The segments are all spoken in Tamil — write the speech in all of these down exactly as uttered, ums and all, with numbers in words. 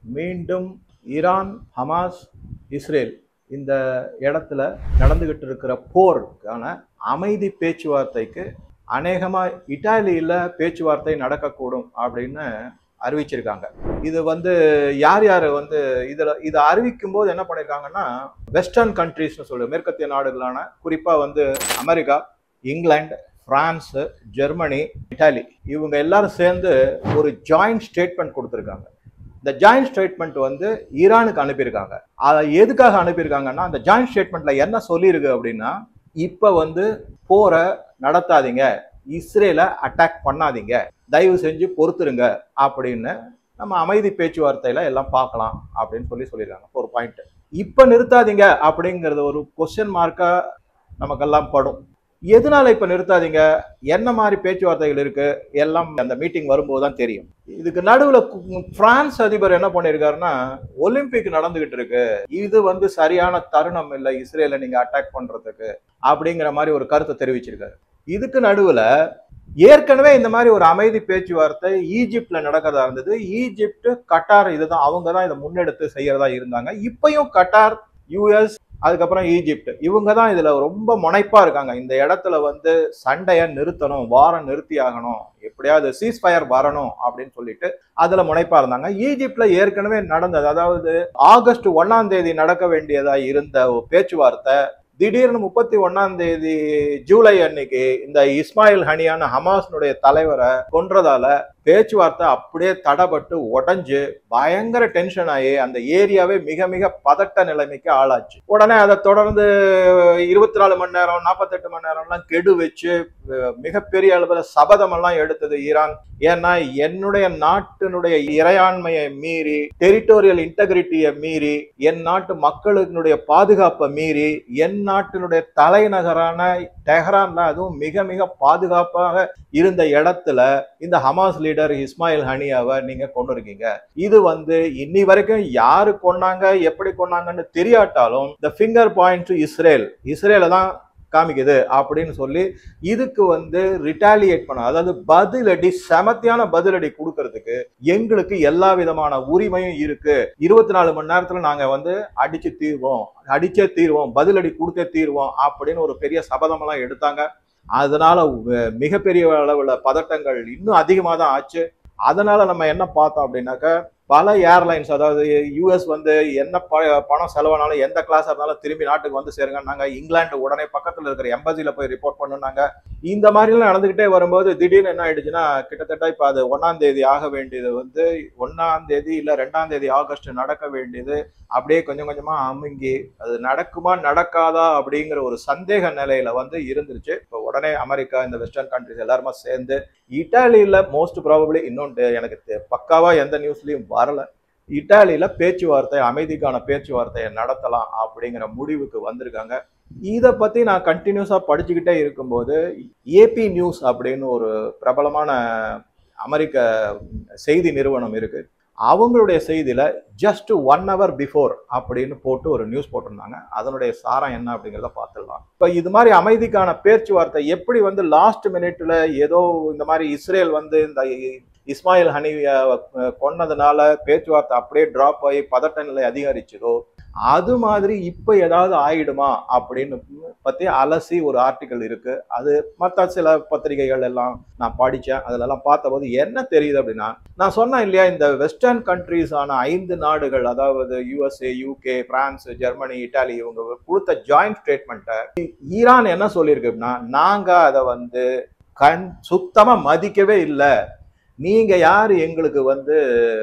மீண்டும் ஈரான், ஹமாஸ், இஸ்ரேல் இந்த இடத்துல நடந்துகிட்டு இருக்கிற போருக்கான அமைதி பேச்சுவார்த்தைக்கு அநேகமா இத்தாலியில பேச்சுவார்த்தை நடக்கக்கூடும் அப்படின்னு அறிவிச்சிருக்காங்க. இது வந்து யார் யார் வந்து இதுல இதை அறிவிக்கும் போது என்ன பண்ணிருக்காங்கன்னா, வெஸ்டர்ன் கண்ட்ரீஸ்னு சொல்லு மேற்கத்திய நாடுகளான குறிப்பா வந்து America, England, France, Germany, Italy இவங்க எல்லாரும் சேர்ந்து ஒரு ஜாயிண்ட் ஸ்டேட்மெண்ட் கொடுத்துருக்காங்க. இந்த ஜாயிண்ட் ஸ்டேட்மெண்ட் வந்து ஈரானுக்கு அனுப்பியிருக்காங்க. அதை எதுக்காக அனுப்பியிருக்காங்கன்னா, அந்த ஜாயிண்ட் ஸ்டேட்மெண்ட்ல என்ன சொல்லியிருக்கு அப்படின்னா, இப்ப வந்து போரை நடத்தாதீங்க, இஸ்ரேலை அட்டாக் பண்ணாதீங்க, தயவு செஞ்சு பொறுத்துருங்க அப்படின்னு நம்ம அமைதி பேச்சுவார்த்தையில எல்லாம் பார்க்கலாம் அப்படின்னு சொல்லி சொல்லியிருக்காங்க. ஒரு பாயிண்ட். இப்ப நிறுத்தாதீங்க அப்படிங்கிறது ஒரு கொஸ்டின் மார்க்கா நமக்கெல்லாம் படும். எதனால இப்ப நிறுத்தாதீங்க, என்ன மாதிரி பேச்சுவார்த்தைகள் இருக்கு, எல்லாம் அந்த மீட்டிங் வரும்போது தான் தெரியும். இதுக்கு நடுவுல பிரான்ஸ் அதிபர் என்ன பண்ணிருக்காருன்னா, ஒலிம்பிக் நடந்துகிட்டு இருக்கு, இது வந்து சரியான தருணம் இல்லை இஸ்ரேலை நீங்க அட்டாக் பண்றதுக்கு அப்படிங்கிற மாதிரி ஒரு கருத்தை தெரிவிச்சிருக்காரு. இதுக்கு நடுவுல ஏற்கனவே இந்த மாதிரி ஒரு அமைதி பேச்சுவார்த்தை ஈஜிப்ட்ல நடக்கிறதா இருந்தது. ஈஜிப்ட், கட்டார் இதுதான் அவங்க தான் இதை முன்னெடுத்து செய்யறதா இருந்தாங்க. இப்பயும் கட்டார், யூஎஸ், அதுக்கப்புறம் ஈஜிப்ட் இவங்க தான் இதுல ரொம்ப முனைப்பா இருக்காங்க. இந்த இடத்துல வந்து சண்டையை நிறுத்தணும், வாரம் நிறுத்தி ஆகணும், எப்படியாவது சீஸ் ஃபயர் வரணும் அப்படின்னு சொல்லிட்டு அதுல முனைப்பா இருந்தாங்க. ஈஜிப்ட்ல ஏற்கனவே நடந்தது, அதாவது ஆகஸ்ட் ஒன்னாம் தேதி நடக்க வேண்டியதா இருந்த பேச்சுவார்த்தை திடீர்னு முப்பத்தி ஒன்னாம் தேதி ஜூலை அன்னைக்கு இந்த இஸ்மாயில் ஹனியான ஹமாஸ்னுடைய தலைவரை கொன்றதால பேச்சுவார்த்தை அப்படியே தடப்பட்டு உடஞ்சு பயங்கர டென்ஷன் ஆகி அந்த ஏரியாவே மிக மிக பதட்ட நிலைமைக்கு ஆளாச்சு. உடனே அதை தொடர்ந்து இருபத்தி நாலு மணி நேரம் நாற்பத்தி எட்டு மணி நேரம்லாம் கெடு வச்சு மிகப்பெரிய அளவில் சபதம் எல்லாம் எடுத்தது ஈரான். ஏன்னா என்னுடைய நாட்டினுடைய இறையாண்மையை மீறி, டெரிட்டோரியல் இன்டெகிரிட்டியை மீறி, என் நாட்டு மக்களுடைய பாதுகாப்பை மீறி, என் நாட்டினுடைய தலைநகரான டெஹ்ரான்ல அதுவும் மிக மிக பாதுகாப்பாக இருந்த இடத்துல இந்த ஹமாஸ் லீடர் இஸ்மாயில் ஹனியாவை நீங்க கொண்டு இருக்கீங்க. இது வந்து இன்னி வரைக்கும் யாரு கொண்டாங்க, எப்படி கொண்டாங்கன்னு தெரியாட்டாலும் இந்த ஃபிங்கர் பாயிண்ட் இஸ்ரேல் இஸ்ரேல தான் காமிக்குது அப்படின்னு சொல்லி இதுக்கு வந்து ரிட்டாலியேட் பண்ண, அதாவது பதிலடி, செமத்தியான பதிலடி கொடுக்கறதுக்கு எங்களுக்கு எல்லா விதமான உரிமையும் இருக்கு. இருபத்தி நாலு மணி நேரத்துல நாங்க வந்து அடிச்சு தீர்வோம், அடிச்சே தீர்வோம், பதிலடி கொடுத்தே தீர்வோம் அப்படின்னு ஒரு பெரிய சபதம் எல்லாம் எடுத்தாங்க. அதனால மிகப்பெரிய அளவுல பதட்டங்கள் இன்னும் அதிகமாக தான் ஆச்சு. அதனால நம்ம என்ன பார்த்தோம் அப்படின்னாக்க, பல ஏர்லைன்ஸ், அதாவது யூஎஸ் வந்து என்ன பணம் செலவானாலும் எந்த கிளாஸ் இருந்தாலும் திரும்பி நாட்டுக்கு வந்து சேருங்கன்னாங்க. இங்கிலாந்து உடனே பக்கத்தில் இருக்கிற எம்பசியில போய் ரிப்போர்ட் பண்ணுனாங்க. இந்த மாதிரிலாம் நடந்துகிட்டே வரும்போது திடீர்னு என்ன ஆயிடுச்சுன்னா, கிட்டத்தட்ட இப்போ அது ஒன்னாம் தேதி ஆக வேண்டியது வந்து ஒன்னாம் தேதி இல்லை ரெண்டாம் தேதி ஆகஸ்ட் நடக்க வேண்டியது அப்படியே கொஞ்சம் கொஞ்சமா அமுங்கி அது நடக்குமா நடக்காதா அப்படிங்கிற ஒரு சந்தேக நிலையில வந்து இருந்துருச்சு. இப்போ உடனே அமெரிக்கா, இந்த வெஸ்டர்ன் கண்ட்ரிஸ் எல்லாருமே சேர்ந்து இட்டாலியில மோஸ்ட் ப்ராபபிளி, இன்னொன்று எனக்கு பக்காவா எந்த நியூஸ்லயும் வரல, இட்டாலியில பேச்சுவார்த்தை, அமைதிக்கான பேச்சுவார்த்தையை நடத்தலாம் அப்படிங்கிற முடிவுக்கு வந்திருக்காங்க. இதை பத்தி நான் கண்டினியூஸா படிச்சுக்கிட்டே இருக்கும்போது ஏபி நியூஸ் அப்படின்னு ஒரு பிரபலமான அமெரிக்க செய்தி நிறுவனம் இருக்கு, அவங்களுடைய செய்தியில ஜஸ்ட் ஒன் ஹவர் பிஃபோர் அப்படின்னு போட்டு ஒரு நியூஸ் போட்டிருந்தாங்க. அதனுடைய சாரம் என்ன அப்படிங்கிறத பார்த்துடலாம். இப்ப இது மாதிரி அமைதிக்கான பேச்சுவார்த்தை எப்படி வந்து லாஸ்ட் மினிட்ல ஏதோ இந்த மாதிரி இஸ்ரேல் வந்து இந்த இஸ்மாயில் ஹனியை கொன்னதுனால பேச்சுவார்த்தை அப்படியே டிராப் ஆகி பதட்ட நிலை அதிகரிச்சதோ, அது மாதிரி இப்ப ஏதாவது ஆயிடுமா அப்படின்னு பத்தி அலசி ஒரு ஆர்டிக்கல் இருக்கு. அது மற்ற சில பத்திரிகைகள் எல்லாம் நான் படிச்சேன். அதுல எல்லாம் பார்த்தபோது என்ன தெரியுது அப்படின்னா, நான் சொன்னேன் இல்லையா, இந்த வெஸ்டர்ன் கண்ட்ரீஸ் ஆன ஐந்து நாடுகள், அதாவது USA, UK, France, Germany, Italy இவங்க கொடுத்த ஜாயிண்ட் ஸ்டேட்மெண்ட்டை ஈரான் என்ன சொல்லியிருக்கு அப்படின்னா, நாங்க அதை வந்து கண் சுத்தமா மதிக்கவே இல்லை, நீங்க யாரு எங்களுக்கு வந்து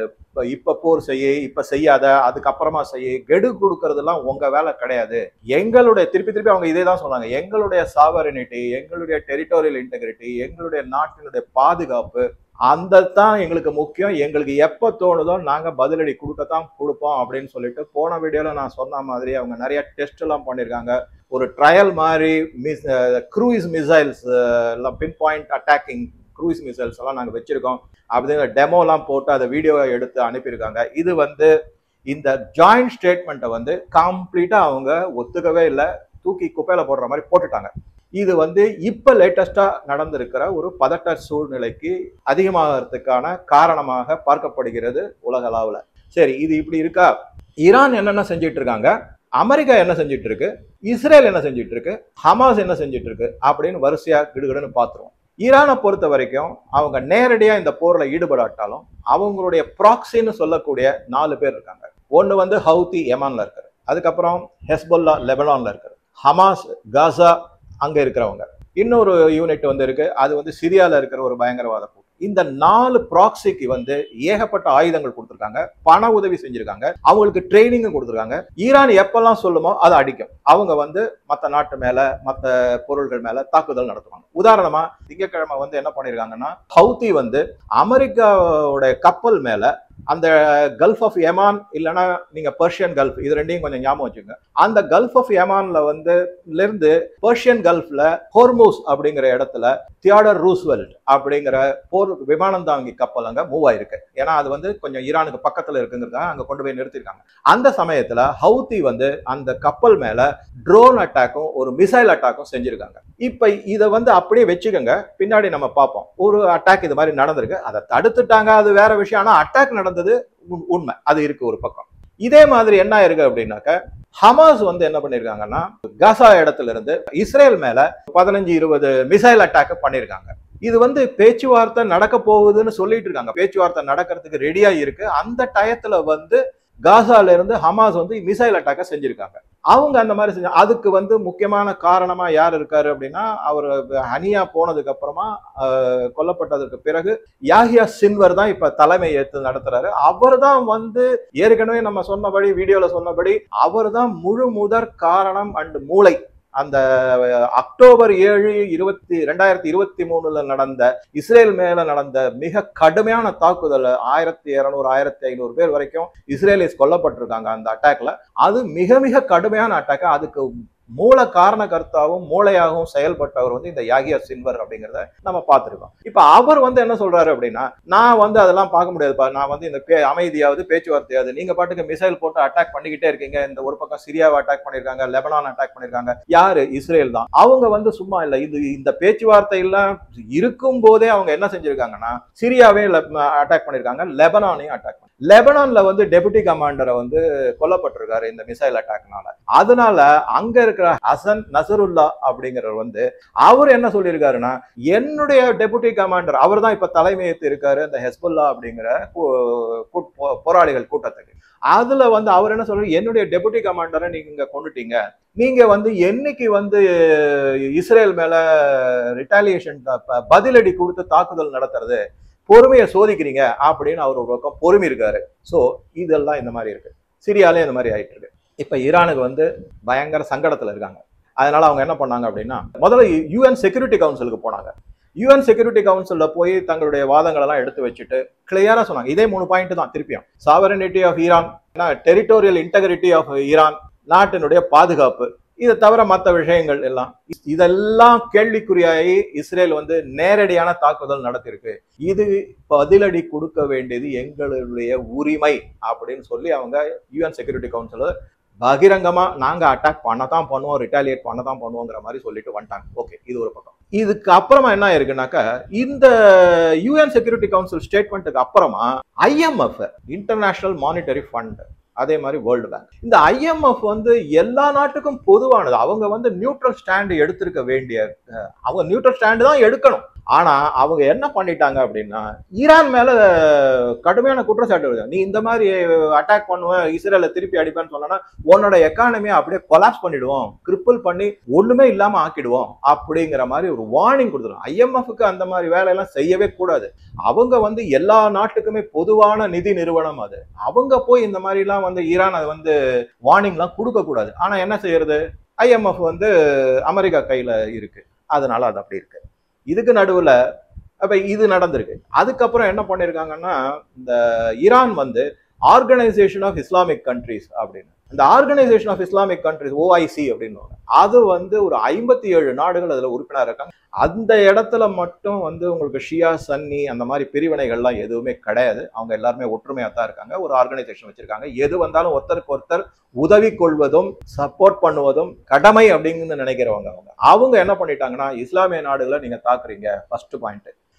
இப்ப போர் செய்ய, இப்ப செய்யாத, அதுக்கப்புறமா செய்ய, கெடு கொடுக்கறதெல்லாம் உங்க வேலை கிடையாது. எங்களுடைய திருப்பி திருப்பி அவங்க இதே தான் சொன்னாங்க, எங்களுடைய சாவரினிட்டி, எங்களுடைய டெரிட்டோரியல் இன்டெகிரிட்டி, எங்களுடைய நாட்டினுடைய பாதுகாப்பு, அந்த தான் எங்களுக்கு முக்கியம், எங்களுக்கு எப்ப தோணுதோ நாங்க பதிலடி கொடுக்கத்தான் கொடுப்போம் அப்படின்னு சொல்லிட்டு போன வீடியோல நான் சொன்ன மாதிரி அவங்க நிறைய டெஸ்ட் எல்லாம் பண்ணிருக்காங்க. ஒரு ட்ரையல் மாதிரி மிஸ் க்ரூயிஸ் மிசைல்ஸ் எல்லாம், pinpoint attacking cruise missiles எல்லாம் நாங்கள் வச்சிருக்கோம் அப்படிங்கிற டெமோலாம் போட்டு அதை வீடியோவை எடுத்து அனுப்பியிருக்காங்க. இது வந்து இந்த ஜாயிண்ட் ஸ்டேட்மெண்ட்டை வந்து கம்ப்ளீட்டா அவங்க ஒத்துக்கவே இல்லை, தூக்கி குப்பையில போடுற மாதிரி போட்டுட்டாங்க. இது வந்து இப்ப லேட்டஸ்டா நடந்திருக்கிற ஒரு பதட்ட சூழ்நிலைக்கு அதிகமாகிறதுக்கான காரணமாக பார்க்கப்படுகிறது உலக அளவுல. சரி, இது இப்படி இருக்கா? ஈரான் என்னென்ன செஞ்சுட்டு இருக்காங்க, அமெரிக்கா என்ன செஞ்சுட்டு இருக்கு, இஸ்ரேல் என்ன செஞ்சுட்டு இருக்கு, ஹமாஸ் என்ன செஞ்சுட்டு இருக்கு அப்படின்னு வரிசையா கிடுகிடுன்னு பார்த்துருவோம். ஈரானை பொறுத்த வரைக்கும் அவங்க நேரடியா இந்த போர்ல ஈடுபடாட்டாலும் அவங்களுடைய ப்ராக்சின்னு சொல்லக்கூடிய நாலு பேர் இருக்காங்க. ஒன்று வந்து ஹவுதி யமான்ல இருக்காரு, அதுக்கப்புறம் ஹெஸ்பொல்லா லெபனான்ல இருக்காரு, ஹமாஸ் காசா அங்க இருக்கிறவங்க, இன்னொரு யூனிட் வந்து இருக்கு, அது வந்து சிரியால இருக்கிற ஒரு பயங்கரவாத கூட்டம். இந்த நாலு ப்ராக்சிக்கு வந்து ஏகப்பட்ட ஆயுதங்கள் கொடுத்துருக்காங்க, பண உதவி செஞ்சிருக்காங்க, அவங்களுக்கு ட்ரைனிங்கும் கொடுத்துருக்காங்க. ஈரான் எப்பெல்லாம் சொல்லுமோ அதை அடிக்கும். அவங்க வந்து மற்ற நாட்டு மேல மற்ற பொருள்கள் மேல தாக்குதல் நடத்துவாங்க. உதாரணமா திங்கட்கிழமை வந்து என்ன பண்ணிருக்காங்கன்னா, ஹவுதி வந்து அமெரிக்காவோட கப்பல் மேல அந்த கல்ஃப் ஆஃப் யமான் இல்லைன்னா நீங்க பெர்ஷியன் கல்ஃப், இது ரெண்டையும் கொஞ்சம் ஞாபகம் வச்சுங்க. அந்த கல்ஃப் ஆஃப் யமான்ல வந்து இருந்து பெர்ஷியன் கல்ஃப்ல ஹோர்மூஸ் அப்படிங்கிற இடத்துல தியோடர் ரூஸ்வெல்ட் அப்படிங்கிற போர் விமானம் தாங்கி கப்பல் அங்க மூவ் ஆயிருக்கு. ஏன்னா அது வந்து கொஞ்சம் ஈரானுக்கு பக்கத்துல இருக்குங்கிறதுக்காக அங்க கொண்டு போய் நிறுத்திருக்காங்க. அந்த சமயத்துல ஹவுதி வந்து அந்த கப்பல் மேல ட்ரோன் அட்டாக்கும் ஒரு மிசைல் அட்டாக்கும் செஞ்சிருக்காங்க. இப்ப இதை வந்து அப்படியே வச்சுக்கோங்க, பின்னாடி நம்ம பார்ப்போம். ஒரு அட்டாக் இது மாதிரி நடந்திருக்கு, அதை தடுத்துட்டாங்க, அது வேற விஷயம். ஆனா அட்டாக் நடந்தது உண்மை, அது இருக்கு ஒரு பக்கம். இதே மாதிரி என்ன இருக்கு அப்படின்னாக்க, ஹமாஸ் வந்து என்ன பண்ணிருக்காங்கன்னா காசா இடத்துல இருந்து இஸ்ரேல் மேல பதினஞ்சு இருபது மிசைல் அட்டாக் பண்ணிருக்காங்க. இது வந்து பேச்சுவார்த்தை நடக்க போகுதுன்னு சொல்லிட்டு இருக்காங்க. பேச்சுவார்த்தை நடக்கிறதுக்கு ரெடியா இருக்கு. அந்த டயத்துல வந்து காசால இருந்து ஹமாஸ் வந்து மிசைல் அட்டாக்க செஞ்சிருக்காங்க. அவங்க அந்த மாதிரி செஞ்ச அதுக்கு வந்து முக்கியமான காரணமா யார் இருக்காரு அப்படின்னா, அவர் ஹனியா போனதுக்கு அப்புறமா கொல்லப்பட்டதற்கு பிறகு யாஹியா சின்வர் தான் இப்ப தலைமை ஏற்று நடத்துறாரு. அவர் தான் வந்து ஏற்கனவே நம்ம சொன்னபடி வீடியோல சொன்னபடி அவர் தான் முழு முதற் காரணம் அண்ட் மூளை. அந்த அக்டோபர் ஏழு இருபத்தி ரெண்டாயிரத்தி இருபத்தி மூணுல நடந்த இஸ்ரேல் மேல நடந்த மிக கடுமையான தாக்குதல், ஆயிரத்தி இருநூறு ஆயிரத்தி ஐநூறு பேர் வரைக்கும் இஸ்ரேலிஸ் கொல்லப்பட்டிருக்காங்க அந்த அட்டாக்ல. அது மிக மிக கடுமையான அட்டாக். அதுக்கு மூல காரண கர்த்தாவும் மூளையாகவும் செயல்பட்டவர் வந்து இந்த யாஹியா சின்வர் அப்படிங்கிறத நம்ம பார்த்துருக்கோம். இப்ப அவர் வந்து என்ன சொல்றாரு அப்படின்னா, நான் வந்து அதெல்லாம் பார்க்க முடியாதுப்பா, நான் வந்து இந்த அமைதியாவது பேச்சுவார்த்தையாவது, நீங்க பாட்டுக்கு மிசைல் போட்டு அட்டாக் பண்ணிக்கிட்டே இருக்கீங்க. இந்த ஒரு பக்கம் சிரியாவை அட்டாக் பண்ணிருக்காங்க, லெபனான் அட்டாக் பண்ணிருக்காங்க. யாரு? இஸ்ரேல் தான். அவங்க வந்து சும்மா இல்ல, இது இந்த பேச்சுவார்த்தை எல்லாம் இருக்கும் போதே அவங்க என்ன செஞ்சிருக்காங்கன்னா சிரியாவே அட்டாக் பண்ணிருக்காங்க, லெபனானையும் அட்டாக் பண்ணி. லெபனான்ல வந்து டெபுட்டி கமாண்டரை வந்து கொல்லப்பட்டிருக்காரு இந்த மிசைல் அட்டாக்னால. அதனால அங்க இருக்கிற ஹசன் நசருல்லா அப்படிங்கிறவர் வந்து அவர் என்ன சொல்லியிருக்காருன்னா, என்னுடைய டெபுட்டி கமாண்டர் அவர் தான் இப்ப தலைமையேற்று இருக்காரு அந்த ஹெஸ்புல்லா அப்படிங்கிற போராளிகள் கூட்டத்துக்கு. அதுல வந்து அவர் என்ன சொல்றாரு, என்னுடைய டெபுட்டி கமாண்டரை நீங்க இங்க கொண்டுட்டீங்க, நீங்க வந்து என்னைக்கு வந்து இஸ்ரேல் மேல ரிட்டாலியேஷன் பதிலடி கொடுத்து தாக்குதல் நடத்துறது, பொறுமையை சோதிக்கிறீங்க அப்படின்னு அவர் ஒரு பக்கம் பொறுமை இருக்காரு. சோ இதெல்லாம் இந்த மாதிரி இருக்கு. சிரியாலே இந்த மாதிரி ஆயிட்டு இருக்கு. இப்ப ஈரானுக்கு வந்து பயங்கர சங்கடத்துல இருக்காங்க. அதனால அவங்க என்ன பண்ணாங்க அப்படின்னா, முதல்ல யூஎன் செக்யூரிட்டி கவுன்சிலுக்கு போனாங்க. யூஎன் செக்யூரிட்டி கவுன்சில்ல போய் தங்களுடைய வாதங்கள் எல்லாம் எடுத்து வச்சுட்டு கிளியரா சொன்னாங்க. இதே மூணு பாயிண்ட் தான் திருப்பியும். Sovereignty of Iran, territorial integrity of Iran, நாட்டினுடைய பாதுகாப்பு, இதை தவிர மற்ற விஷயங்கள் எல்லாம் இதெல்லாம் கேள்விக்குறியாகி இஸ்ரேல் வந்து நேரடியான தாக்குதல் நடத்திருக்கு. இது பதிலடி கொடுக்க வேண்டியது எங்களுடைய உரிமை அப்படின்னு சொல்லி அவங்க யூஎன் செக்யூரிட்டி கவுன்சில் பகிரங்கமா நாங்க அட்டாக் பண்ணதான் பண்ணுவோம், ரிட்டாலியேட் பண்ணதான் பண்ணுவோங்கிற மாதிரி சொல்லிட்டு வந்துட்டாங்க. ஓகே, இது ஒரு பக்கம். இதுக்கு அப்புறமா என்ன இருக்குனாக்கா, இந்த யூஎன் செக்யூரிட்டி கவுன்சில் ஸ்டேட்மெண்ட்டுக்கு அப்புறமா ஐஎம்எஃப், இன்டர்நேஷனல் மானிட்டரி ஃபண்ட், அதே மாதிரி வேர்ல்டு பேங்க், இந்த ஐஎம்எஃப் வந்து எல்லா நாட்டுக்கும் பொதுவானது. அவங்க வந்து நியூட்ரல் ஸ்டாண்ட் எடுத்திருக்க வேண்டிய, அவங்க நியூட்ரல் ஸ்டாண்ட் தான் எடுக்கணும். ஆனா அவங்க என்ன பண்ணிட்டாங்க அப்படின்னா, ஈரான் மேல கடுமையான குற்றச்சாட்டு வருது. நீ இந்த மாதிரி அட்டாக் பண்ணுவேன், இஸ்ரேலை திருப்பி அடிப்பேன்னு சொன்னா உன்னோட எக்கானமியை அப்படியே கொலாப்ஸ் பண்ணிடுவோம், கிரிப்பிள் பண்ணி ஒண்ணுமே இல்லாம ஆக்கிடுவோம் அப்படிங்கிற மாதிரி ஒரு வார்னிங் கொடுத்துரும். ஐஎம்எஃப்க்கு அந்த மாதிரி வேலையெல்லாம் செய்யவே கூடாது. அவங்க வந்து எல்லா நாட்டுக்குமே பொதுவான நிதி நிறுவனம். அது அவங்க போய் இந்த மாதிரி எல்லாம் வந்து ஈரான் அது வந்து வார்னிங் எல்லாம் கொடுக்க கூடாது. ஆனா என்ன செய்யறது, ஐஎம்எஃப் வந்து அமெரிக்கா கையில இருக்கு, அதனால அது அப்படி இருக்கு. இதுக்கு நடுவுல அப்ப இது நடந்திருக்கு. அதுக்கப்புறம் என்ன பண்ணிருக்காங்கன்னா, இந்த ஈரான் வந்து ஆர்கனைசேஷன் ஆஃப் இஸ்லாமிக் கண்ட்ரிஸ் அப்படின்னு, இந்த organisation of Islamic countries OIC அப்படின்னு, அது வந்து ஒரு ஐம்பத்தி ஏழு நாடுகள் அதுல உறுப்பினர் இருக்காங்க. அந்த இடத்துல மட்டும் வந்து உங்களுக்கு ஷியா சன்னி அந்த மாதிரி பிரிவினைகள்லாம் எதுவுமே கிடையாது. அவங்க எல்லாருமே ஒற்றுமையா தான் இருக்காங்க. ஒரு ஆர்கனைசேஷன் வச்சிருக்காங்க. எது வந்தாலும் ஒருத்தருக்கு ஒருத்தர் உதவி கொள்வதும் சப்போர்ட் பண்ணுவதும் கடமை அப்படின்னு நினைக்கிறவங்க. அவங்க அவங்க என்ன பண்ணிட்டாங்கன்னா, இஸ்லாமிய நாடுகளை நீங்க தாக்குறீங்க, ஃபர்ஸ்ட் பாயிண்ட்.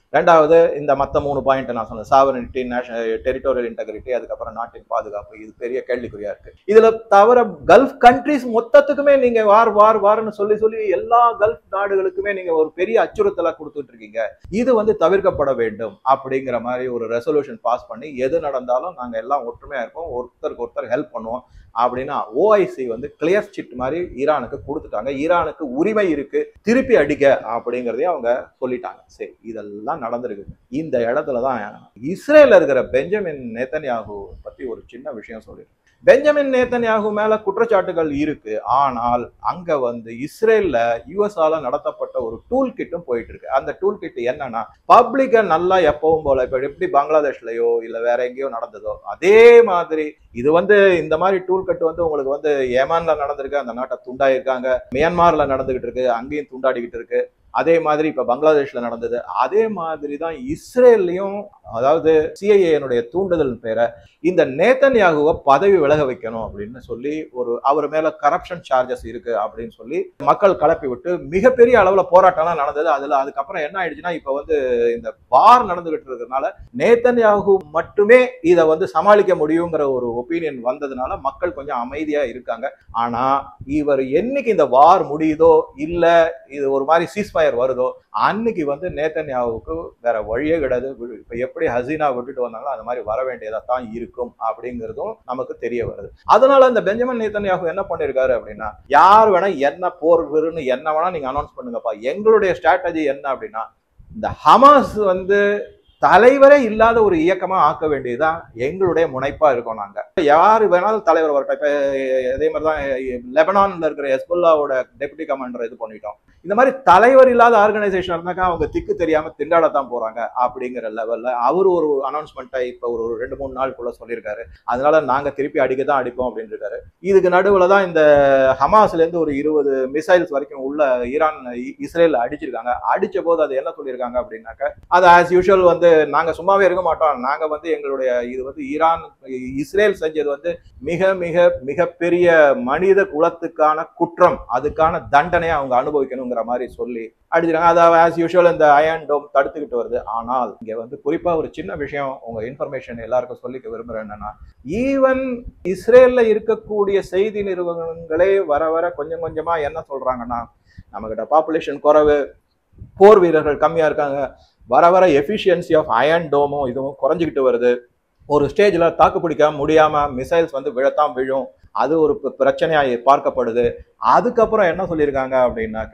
ரெண்டாவது இந்த மற்ற மூணு பாயிண்ட் நான் சொன்னேன், சாவரினிட்டி, நேஷனல் டெரிட்டோரியல் இன்டெகிரிட்டி, அதுக்கப்புறம் நாட்டின் பாதுகாப்பு, இது பெரிய கேள்விக்குறியா இருக்கு. இதுல தவிர கல்ஃப் கண்ட்ரிஸ் மொத்தத்துக்குமே நீங்க வார் வார் வார்னு சொல்லி சொல்லி எல்லா கல்ஃப் நாடுகளுக்குமே நீங்க ஒரு பெரிய அச்சுறுத்தலை கொடுத்துட்டு இருக்கீங்க. இது வந்து தவிர்க்கப்பட வேண்டும் அப்படிங்கிற மாதிரி ஒரு ரெசல்யூஷன் பாஸ் பண்ணி எது நடந்தாலும் நாங்க எல்லாம் ஒற்றுமையா இருப்போம், ஒருத்தருக்கு ஒருத்தர் ஹெல்ப் பண்ணுவோம் அப்படின்னா ஓஐசி வந்து கிளியர் சிட் மாதிரி ஈரானுக்கு கொடுத்துட்டாங்க. ஈரானுக்கு உரிமை இருக்கு திருப்பி அடிக்க அப்படிங்கிறதையும் அவங்க சொல்லிட்டாங்க. சரி, இதெல்லாம் நடந்திருக்கு. இந்த இடத்துலதான் இஸ்ரேல்ல இருக்கிற பெஞ்சமின் நேத்தன்யாகு பத்தி ஒரு சின்ன விஷயம் சொல்லிடுறேன். பெஞ்சமின் நேத்தன்யாகு மேல குற்றச்சாட்டுகள் இருக்கு. ஆனால் அங்க வந்து இஸ்ரேல்ல யூஎஸ்ஆல நடத்தப்பட்ட ஒரு டூல் கிட்டும் போயிட்டு இருக்கு. அந்த டூல் கிட் என்னன்னா, பப்ளிக்க நல்லா எப்பவும் போல இப்ப எப்படி பங்களாதேஷ்லயோ இல்ல வேற எங்கேயோ நடந்ததோ அதே மாதிரி இது வந்து இந்த மாதிரி டூல் கட் வந்து உங்களுக்கு வந்து ஏமான்ல நடந்திருக்கு, அந்த நாட்டை துண்டாயிருக்காங்க. மியான்மார்ல நடந்துகிட்டு இருக்கு, அங்கேயும் துண்டாடிக்கிட்டு இருக்கு. அதே மாதிரி இப்ப பங்களாதேஷ்ல நடந்தது. அதே மாதிரி தான் இஸ்ரேல்லையும், அதாவது சிஐஏனுடைய தூண்டுதல் பேரை இந்த நேத்தன்யாகுவை பதவி விலக வைக்கணும் அப்படின்னு சொல்லி ஒரு அவர் மேல கரப்ஷன் சார்ஜஸ் இருக்கு அப்படின்னு சொல்லி மக்கள் கலப்பி விட்டு மிகப்பெரிய அளவுல போராட்டம்லாம் நடந்தது. அதுல அதுக்கப்புறம் என்ன ஆயிடுச்சுன்னா, இப்ப வந்து இந்த வார் நடந்துகிட்டு இருக்கிறதுனால நேத்தன்யாகு மட்டுமே இதை வந்து சமாளிக்க முடியுங்கிற ஒரு ஒப்பீனியன் வந்ததுனால மக்கள் கொஞ்சம் அமைதியா இருக்காங்க. ஆனா இவர் என்னைக்கு இந்த வார் முடியுதோ இல்ல இது ஒரு மாதிரி சீஸ்ஃபயர் வருதோ அன்னைக்கு வந்து நேத்தன்யாவுக்கு வேற வழியே கிடையாது. இப்ப எப்படி ஹசீனா விட்டுட்டு வந்தாங்களோ அது மாதிரி வர வேண்டியதா தான் இருக்கும் அப்படிங்கிறதும் நமக்கு தெரிய வருது. அதனால இந்த பெஞ்சமின் நேத்தன்யாகு என்ன பண்ணிருக்காரு அப்படின்னா, யார் வேணா என்ன போர் விருன்னு என்ன வேணா நீங்க அனௌன்ஸ் பண்ணுங்கப்பா, எங்களுடைய ஸ்ட்ராட்டஜி என்ன அப்படின்னா, இந்த ஹமாஸ் வந்து தலைவரே இல்லாத ஒரு இயக்கமா ஆக்க வேண்டியதுதான் எங்களுடைய முனைப்பா இருக்கோம். நாங்க யாரு வேணாலும் தலைவர் வரட்டும். இப்ப அதே மாதிரிதான் லெபனான்ல இருக்கிற ஹெஸ்புல்லாவோட டெபுட்டி கமாண்டர் இது பண்ணிட்டோம். இந்த மாதிரி தலைவர் இல்லாத ஆர்கனைசேஷன் இருந்தாக்கா அவங்க திக்கு தெரியாம திண்டாடத்தான் போறாங்க அப்படிங்கிற லெவல்ல அவர் ஒரு அனௌன்ஸ்மெண்ட்டை இப்ப ஒரு ரெண்டு மூணு நாளுக்குள்ள சொல்லியிருக்காரு. அதனால நாங்க திருப்பி அடிக்கதான் அடிப்போம் அப்படின்னு இருக்காரு. இதுக்கு நடுவுல தான் இந்த ஹமாஸ்ல இருந்து ஒரு இருபது மிசைல்ஸ் வரைக்கும் உள்ள ஈரான் இஸ்ரேல் அடிச்சிருக்காங்க. அடிச்ச போது அது என்ன சொல்லியிருக்காங்க அப்படின்னாக்க, அது ஆஸ் யூஷுவல் வந்து நாங்க சும்மாவே இருக்க மாட்டோம், நாங்க வந்து எங்களுடைய இது வந்து ஈரான் இஸ்ரேல் செஞ்சது வந்து மிக மிக மிகப்பெரிய மனித குலத்துக்கான குற்றம், அதுக்கான தண்டனையை அவங்க அனுபவிக்கணுங்கிற மாதிரி சொல்லி அடிச்சிருக்காங்க. அதாவது ஆஸ் யூஷுவல் இந்த அயன் டோம் தடுத்துக்கிட்டு வருது. ஆனால் இங்க வந்து குறிப்பா ஒரு சின்ன விஷயம் உங்க இன்ஃபர்மேஷன் எல்லாருக்கும் சொல்லிக்க விரும்புறேன். என்னன்னா, ஈவன் இஸ்ரேல்ல இருக்கக்கூடிய செய்தி நிறுவனங்களே வர வர கொஞ்சம் கொஞ்சமா என்ன சொல்றாங்கன்னா, நம்ம கிட்ட பாப்புலேஷன் குறைவு, போர் வீரர்கள் கம்மியா இருக்காங்க, வர வர எஃபிஷியன்சி ஆஃப் அயன் டோமும் இதுவும் குறைஞ்சிக்கிட்டு வருது, ஒரு ஸ்டேஜ்ல தாக்கு பிடிக்க முடியாம மிசைல்ஸ் வந்து விழத்தான் விழும், அது ஒரு பிரச்சனையா பார்க்கப்படுது. அதுக்கப்புறம் என்ன சொல்லியிருக்காங்க அப்படின்னாக்க,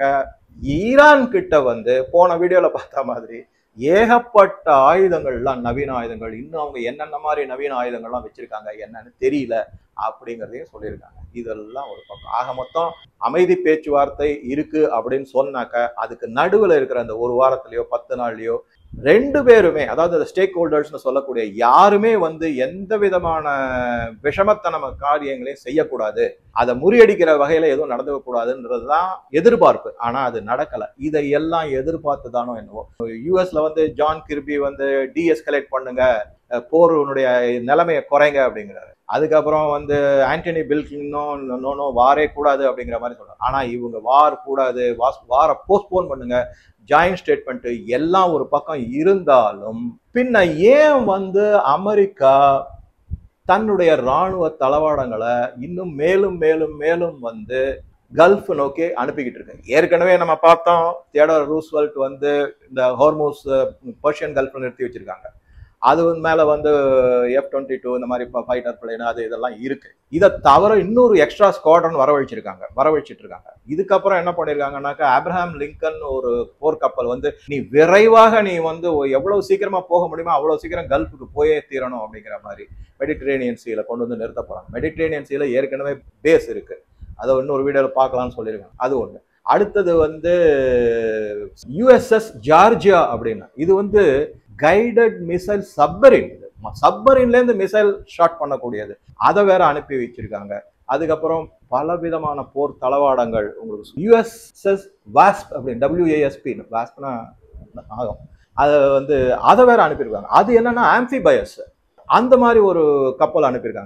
ஈரான் கிட்ட வந்து போன வீடியோல பார்த்த மாதிரி ஏகப்பட்ட ஆயுதங்கள்லாம் நவீன ஆயுதங்கள், இன்னும் அவங்க என்னென்ன மாதிரி நவீன ஆயுதங்கள்லாம் வச்சிருக்காங்க என்னன்னு தெரியல அப்படிங்கிறதையும் சொல்லியிருக்காங்க. இதெல்லாம் ஒரு பக்கம். ஆக மொத்தம் அமைதி பேச்சுவார்த்தை இருக்கு அப்படின்னு சொன்னாக்க அதுக்கு நடுவில் இருக்கிற அந்த ஒரு வாரத்திலயோ பத்து நாள்லயோ ரெண்டு பேருமே, அதாவது ஸ்டேக் ஹோல்டர்ஸ்னு சொல்லக்கூடிய யாருமே வந்து எந்த விதமான விஷமத்தனம காரியங்களையும் செய்யக்கூடாது, அதை முறியடிக்கிற வகையில எதுவும் நடந்துக்க கூடாதுன்றதுதான் எதிர்பார்ப்பு. ஆனா அது நடக்கல. இதை எல்லாம் எதிர்பார்த்து தானோ என்னவோ யூஎஸ்ல வந்து ஜான் கிர்பி வந்து டீஎஸ்கலேட் பண்ணுங்க, போருடைய நிலைமையை குறைங்க அப்படிங்கிறாரு. அதுக்கப்புறம் வந்து ஆண்டனி பில்கினும் நோ வாரே கூடாது அப்படிங்கிற மாதிரி சொல்றாங்க. ஆனா இவங்க வார் கூடாது, வாரை போஸ்ட்போன் பண்ணுங்க, ஜாயிண்ட் ஸ்டேட்மெண்ட் எல்லாம் ஒரு பக்கம் இருந்தாலும் பின்ன ஏன் வந்து அமெரிக்கா தன்னுடைய இராணுவ தளவாடங்களை இன்னும் மேலும் மேலும் மேலும் வந்து கல்ஃப் நோக்கி அனுப்பிக்கிட்டு இருக்கு? ஏற்கனவே நம்ம பார்த்தோம், தியோடர் ரூஸ்வெல்ட் வந்து இந்த ஹார்மூஸ் பர்ஷியன் கல்ஃப் நிறுத்தி வச்சிருக்காங்க. அது மேல வந்து எஃப் டுவெண்ட்டி டூ இந்த மாதிரி ஃபைட்டர் பிளேன் அது இதெல்லாம் இருக்கு. இதை தவிர இன்னொரு எக்ஸ்ட்ரா ஸ்குவாட்ரன் வரவழைச்சிருக்காங்க வரவழைச்சிட்டு இருக்காங்க. இதுக்கப்புறம் என்ன பண்ணிருக்காங்கன்னாக்கா, ஆப்ரஹாம் லிங்கன் ஒரு போர்க்கப்பல் வந்து நீ விரைவாக நீ வந்து எவ்வளவு சீக்கிரமா போக முடியுமோ அவ்வளவு சீக்கிரம் கல்ஃபுக்கு போயே தீரணும் அப்படிங்கிற மாதிரி மெடிட்ரேனியன் சீல கொண்டு வந்து நிறுத்த போறாங்க. மெடிட்ரேனியன் சீல ஏற்கனவே பேஸ் இருக்கு, அதை இன்னொரு வீடியோல பார்க்கலாம்னு சொல்லியிருக்காங்க. அது ஒண்ணு. அடுத்தது வந்து யூஎஸ்எஸ் ஜார்ஜியா அப்படின்னா, இது வந்து கைடட் மிசைல் சப்மரின், சப்மரின்ல இருந்து மிசைல் ஷாட் பண்ணக்கூடியது, அதை வேற அனுப்பி வச்சிருக்காங்க. அதுக்கப்புறம் பல விதமான போர் தளவாடங்கள் உங்களுக்கு யூஎஸ்எஸ் வாஸ்ப் அப்படின்னு டபிள்யூஏஎஸ்பி வாஸ்ப்னா ஆகும், அதை வந்து அதை வேற அனுப்பியிருக்காங்க. அது என்னன்னா ஆம்பிபயஸ், அந்த மாதிரி ஒரு கப்பல் அனுப்பியிருக்காங்க.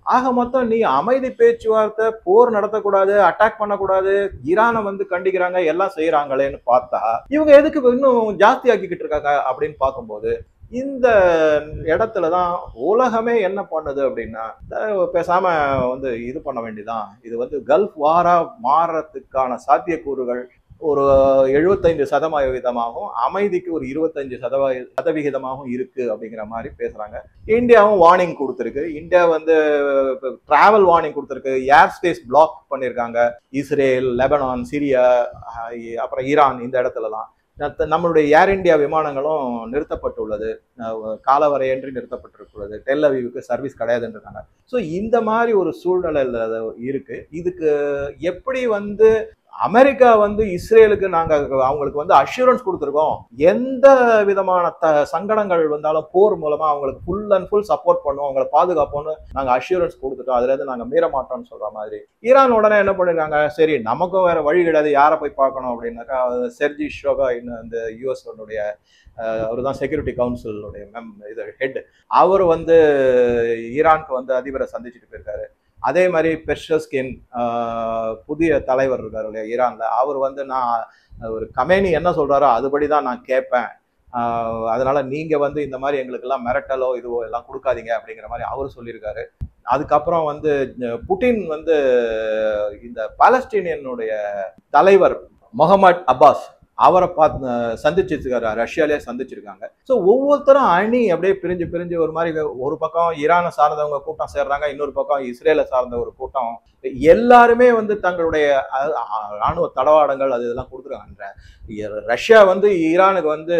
ஆக மொத்தம் நீ அமைதி பேச்சுவார்த்தை, போர் நடத்தக்கூடாது, அட்டாக் பண்ணக்கூடாது, ஈரானை வந்து கண்டிக்கிறாங்க, எல்லாம் செய்யறாங்களேன்னு பார்த்தா இவங்க எதுக்கு இன்னும் ஜாஸ்தி ஆக்கிக்கிட்டு இருக்காங்க அப்படின்னு பார்க்கும்போது இந்த இடத்துலதான் உலகமே என்ன பண்ணுது அப்படின்னா, பேசாம வந்து இது பண்ண வேண்டியதான். இது வந்து கல்ஃப் வாரா மாறத்துக்கான சாத்தியக்கூறுகள் ஒரு எழுபத்தைந்து சதவிகிதமாகவும் அமைதிக்கு ஒரு இருபத்தஞ்சு சதவீத சதவிகிதமாகவும் இருக்கு அப்படிங்கிற மாதிரி பேசுறாங்க. இந்தியாவும் வார்னிங் கொடுத்துருக்கு. இந்தியா வந்து டிராவல் வார்னிங் கொடுத்துருக்கு. ஏர் ஸ்பேஸ் பிளாக் பண்ணியிருக்காங்க. இஸ்ரேல், லெபனான், சிரியா, அப்புறம் ஈரான், இந்த இடத்துலலாம் நம்மளுடைய ஏர் இந்தியா விமானங்களும் நிறுத்தப்பட்டுள்ளது, காலவரையின்றி நிறுத்தப்பட்டிருக்கிறது. டெல் அவீவுக்கு சர்வீஸ் கிடையாதுன்னு இருக்காங்க. ஸோ இந்த மாதிரி ஒரு சூழ்நிலையில் இருக்கு. இதுக்கு எப்படி வந்து அமெரிக்கா வந்து இஸ்ரேலுக்கு நாங்க அவங்களுக்கு வந்து அஷூரன்ஸ் கொடுத்துருக்கோம், எந்த விதமான த சங்கடங்கள் வந்தாலும் போர் மூலமா அவங்களுக்கு ஃபுல் அண்ட் ஃபுல் சப்போர்ட் பண்ணுவோம், அவங்களை பாதுகாப்போம்னு நாங்க அஷூரன்ஸ் கொடுத்துட்டோம், அதுல இருந்து நாங்க மீற மாட்டோம்னு சொல்ற மாதிரி ஈரான் உடனே என்ன பண்ணிருக்காங்க, சரி நமக்கும் வேற வழி கிடையாது, யாரை போய் பார்க்கணும் அப்படின்னாக்கா செர்ஜி ஷோகா இன்னும் இந்த யூஎஸ்னுடைய அவர் தான் செக்யூரிட்டி கவுன்சிலுடைய மெம் இது ஹெட், அவர் வந்து ஈரானுக்கு வந்து அதிபரை சந்திச்சுட்டு போயிருக்காரு. அதே மாதிரி பெர்ஷஸ்கின் புதிய தலைவர் இருக்காரு இல்லையா ஈரான்ல, அவர் வந்து நான் ஒரு கமேனி என்ன சொல்றாரோ அதுபடிதான் நான் கேட்பேன், அதனால நீங்க வந்து இந்த மாதிரி எங்களுக்கு எல்லாம் மிரட்டலோ இதுவோ எல்லாம் கொடுக்காதீங்க அப்படிங்கிற மாதிரி அவர் சொல்லியிருக்காரு. அதுக்கப்புறம் வந்து புட்டின் வந்து இந்த பாலஸ்தீனியனுடைய தலைவர் முகமது அப்பாஸ் அவரை பார்த்து சந்திச்சிருக்காரு, ரஷ்யாலேயே சந்திச்சிருக்காங்க. ஸோ ஒவ்வொருத்தரும் அணி அப்படியே பிரிஞ்சு பிரிஞ்சு ஒரு மாதிரி, ஒரு பக்கம் ஈரானை சார்ந்தவங்க கூட்டம் சேர்றாங்க, இன்னொரு பக்கம் இஸ்ரேலை சார்ந்த ஒரு கூட்டம், எல்லாருமே வந்து தங்களுடைய ராணுவ தளவாடங்கள் அது இதெல்லாம் கொடுத்துருக்காங்க. ரஷ்யா வந்து ஈரானுக்கு வந்து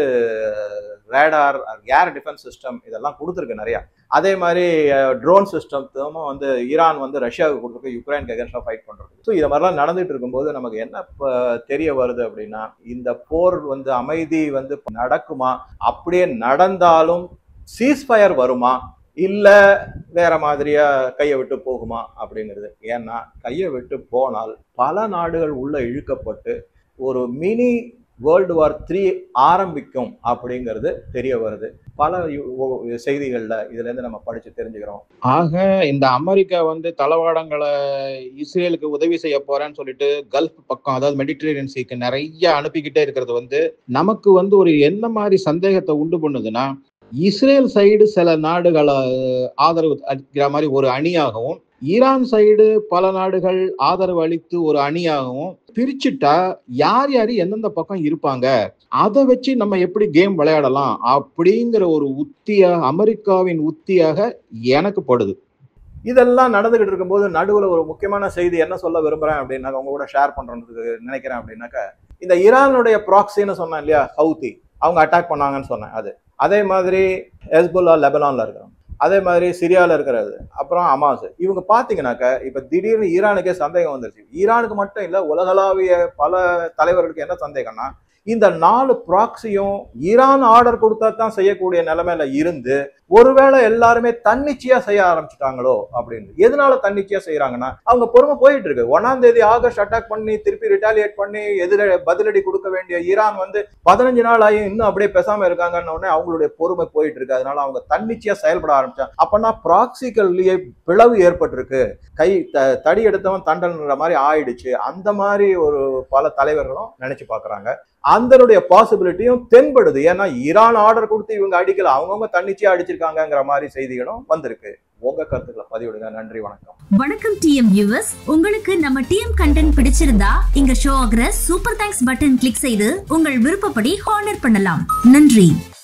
ரேடார், ஏர் டிஃபென்ஸ் சிஸ்டம் இதெல்லாம் கொடுத்துருக்கு நிறையா. அதே மாதிரி ட்ரோன் சிஸ்டமும் வந்து ஈரான் வந்து ரஷ்யாவுக்கு கொடுத்துருக்கு, யுக்ரைனுக்கு எகென்ஸ்டா ஃபைட் பண்றது. ஸோ இது மாதிரிலாம் நடந்துட்டு இருக்கும்போது நமக்கு என்ன தெரிய வருது அப்படின்னா, இந்த போர் வந்து அமைதி வந்து நடக்குமா, அப்படியே நடந்தாலும் சீஸ்ஃபயர் வருமா, இல்ல வேற மாதிரியா கையை விட்டு போகுமா அப்படிங்கிறது. ஏன்னா கையை விட்டு போனால் பல நாடுகள் உள்ள இழுக்கப்பட்டு ஒரு மினி வேர்ல்டு வார் த்ரீ ஆரம்பிக்கும் அப்படிங்கிறது தெரிய வருது. பல செய்திகள்ல இதுல இருந்து நம்ம படிச்சு தெரிஞ்சுக்கிறோம். ஆக இந்த அமெரிக்கா வந்து தளவாடங்களை இஸ்ரேலுக்கு உதவி செய்ய போறேன்னு சொல்லிட்டு கல்ஃப் பக்கம், அதாவது மெடிட்டரேனியன் சீக்கு நிறைய அனுப்பிக்கிட்டே இருக்கிறது வந்து நமக்கு வந்து ஒரு என்ன மாதிரி சந்தேகத்தை உண்டு பண்ணுதுன்னா, இஸ்ரேல் சைடு சில நாடுகளை ஆதரவு அளிக்கிற மாதிரி ஒரு அணியாகவும், ஈரான் சைடு பல நாடுகள் ஆதரவு அளித்து ஒரு அணியாகவும் பிரிச்சுட்டா யார் யாரு எந்தெந்த பக்கம் இருப்பாங்க, அதை வச்சு நம்ம எப்படி கேம் விளையாடலாம் அப்படிங்கிற ஒரு உத்தியா அமெரிக்காவின் உத்தியாக எனக்கு படுது. இதெல்லாம் நடந்துகிட்டு இருக்கும்போது நடுவில் ஒரு முக்கியமான செய்தி என்ன சொல்ல விரும்புறேன் அப்படின்னாக்க, உங்க கூட ஷேர் பண்றதுக்கு நினைக்கிறேன் அப்படின்னாக்க, இந்த ஈரானுடைய ப்ராக்சின்னு சொன்னேன் இல்லையா, ஹவுதி, அவங்க அட்டாக் பண்ணாங்கன்னு சொன்னேன். அது அதே மாதிரி ஹெஸ்புல்லா லெபனான்ல இருக்கிறாங்க, அதே மாதிரி சிரியாவில் இருக்கிறது, அப்புறம் ஹமாஸ். இவங்க பார்த்தீங்கன்னாக்க இப்போ திடீர்னு ஈரானுக்கே சந்தேகம் வந்துருச்சு. ஈரானுக்கு மட்டும் இல்லை, உலகளாவிய பல தலைவர்களுக்கு என்ன சந்தேகம்னா, இந்த நாலு ப்ராக்சியும் ஈரான் ஆர்டர் கொடுத்தா தான் செய்யக்கூடிய நிலைமையில இருந்து ஒருவேளை எல்லாருமே தன்னிச்சையா செய்ய ஆரம்பிச்சுட்டாங்களோ அப்படின்னு. எதனால தன்னிச்சையா செய்யறாங்கன்னா, அவங்க பொறுமை போயிட்டு இருக்கு. ஒன்னாம் தேதி ஆகஸ்ட் அட்டாக் பண்ணி திருப்பி ரிட்டாலியேட் பண்ணி எதிர பதிலடி கொடுக்க வேண்டிய ஈரான் வந்து பதினஞ்சு நாள் ஆகி இன்னும் அப்படியே பேசாம இருக்காங்கன்னு உடனே அவங்களுடைய பொறுமை போயிட்டு இருக்கு. அதனால அவங்க தன்னிச்சையா செயல்பட ஆரம்பிச்சாங்க. அப்பனா ப்ராக்சிகள்லயே பிளவு ஏற்பட்டிருக்கு, கை தடி எடுத்தவன் தண்டன்ற மாதிரி ஆயிடுச்சு. அந்த மாதிரி ஒரு பல தலைவர்களும் நினைச்சு பாக்குறாங்க. அதனுடைய பாசிபிலிட்டியும் தென்படுது. ஏன்னா ஈரான் ஆர்டர் கொடுத்து இவங்க அடிக்கல, அவங்கவுங்க தன்னிச்சையா அடிச்சிருக்காங்கிற மாதிரி செய்திகளும் வந்திருக்கு. உங்க கருத்துக்களை பதிவிடுங்க. நன்றி, வணக்கம். வணக்கம் டிஎம் வியூவர்ஸ். உங்களுக்கு நம்ம டிஎம் கண்டென்ட் பிடிச்சிருந்தா இங்க ஷோ ஆகிற சூப்பர் தேங்க்ஸ் பட்டன் கிளிக் செய்து உங்கள் விருப்பப்படி ஹானர் பண்ணலாம். நன்றி.